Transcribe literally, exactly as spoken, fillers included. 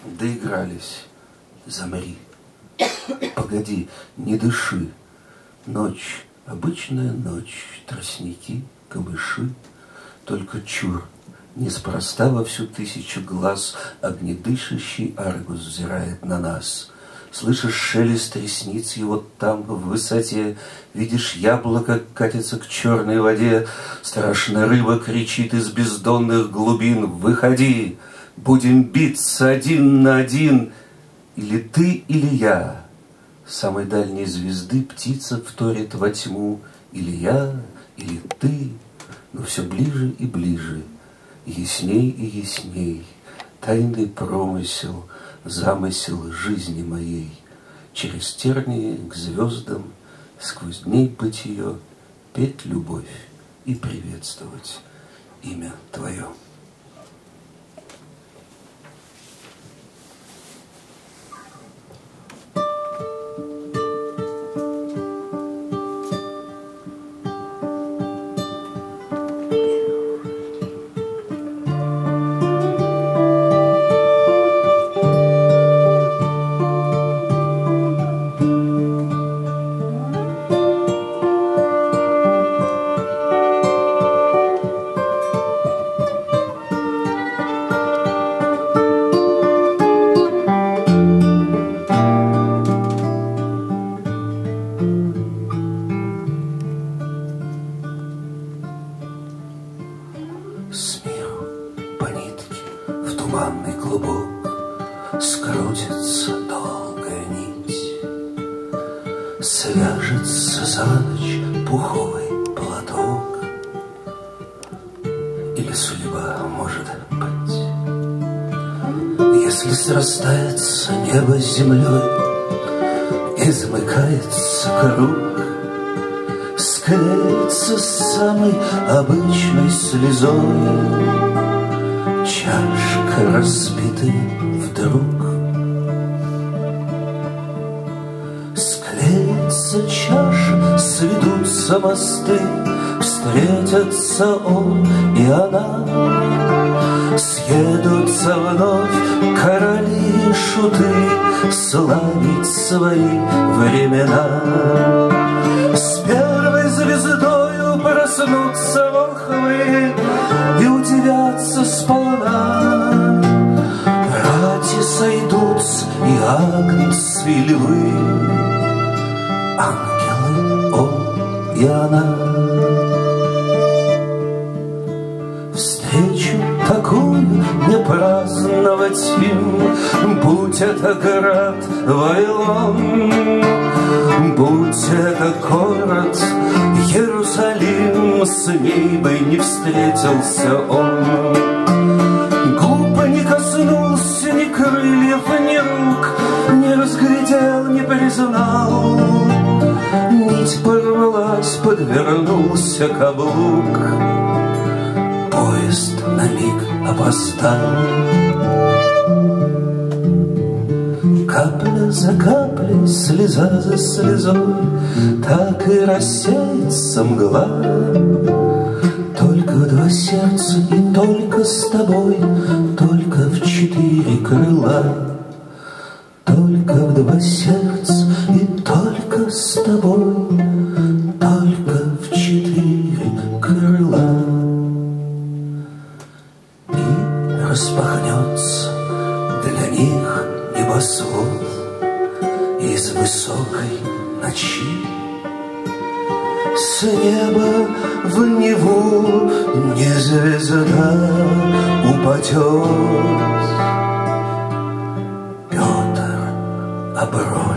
Доигрались, замри. Погоди, не дыши. Ночь, обычная ночь, тростники, камыши. Только чур, неспроста во всю тысячу глаз огнедышащий Аргус взирает на нас. Слышишь шелест ресниц его там, в высоте, видишь яблоко катится к черной воде, страшная рыба кричит из бездонных глубин: выходи, будем биться один на один, или ты, или я. Самой дальней звезды птица вторит во тьму, или я, или ты, но все ближе и ближе, ясней и ясней, тайный промысел, замысел жизни моей. Через тернии к звездам, сквозь дней бытие, петь любовь и приветствовать имя Твое. С миру по нитке в туманный клубок скрутится долгая нить, свяжется за ночь пуховый платок. Или судьба, может быть, если срастается небо с землей и замыкается круг, склеится с самой обычной слезой чашка разбитой вдруг. Склеится чаша, сведутся мосты, встретятся он и она, съедутся вновь короли и шуты славить свои времена. С первой звездою проснутся волхвы и удивятся сполна. Рати сойдутся и агнцы, и львы, ангелы он и она. Встречу такую не праздновать им, будь это град Вавилон, будь это город Иерусалим, с ней бы не встретился он. Губ не коснулся ни крыльев, ни рук, не разглядел, не признал. Нить порвалась, подвернулся каблук, поезд на миг опоздал. Капля за каплей, слеза за слезой, так и рассеется мгла. Только в два сердца и только с тобой, только в четыре крыла. Только в два сердца и только с тобой, только в четыре крыла. И распахнется для них небосвод из высокой ночи. С неба в Неву не звезда упадет. Петр оброс